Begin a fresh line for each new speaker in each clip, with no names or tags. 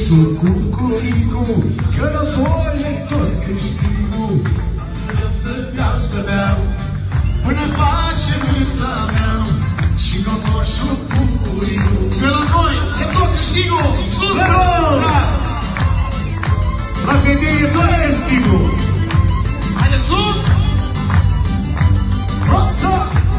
coșul cu curicul, că la voi e tot câștigul. Să beau, să beau, până face mâța mea, și cocoșul cu curicul, că la voi e tot câștigul. Sus, bravo! La gândire tot e câștigul. Haide sus! Forța!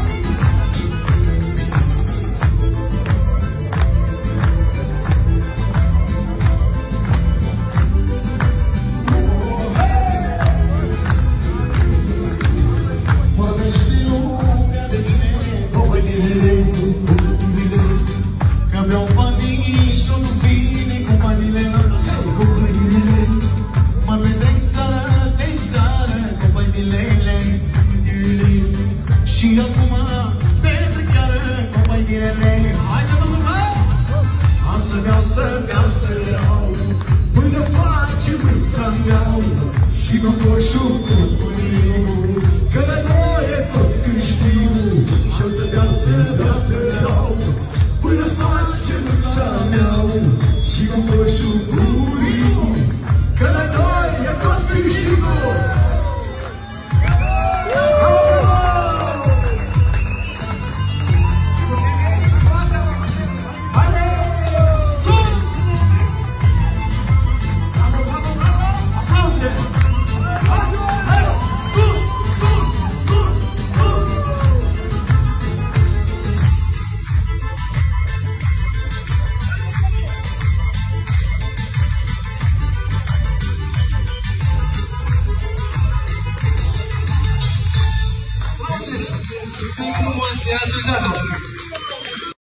Și acum, pe fiecare companiile, haide mă mă! Am să beau, să beau, să beau, până face mâța mea, și cocoșul cu curicul, că la noi e tot câștigul. Și o să beau, să beau, să beau, până face mâța mea, și cocoșul cu curicul, că la noi e tot câștigul. Como se hace nada.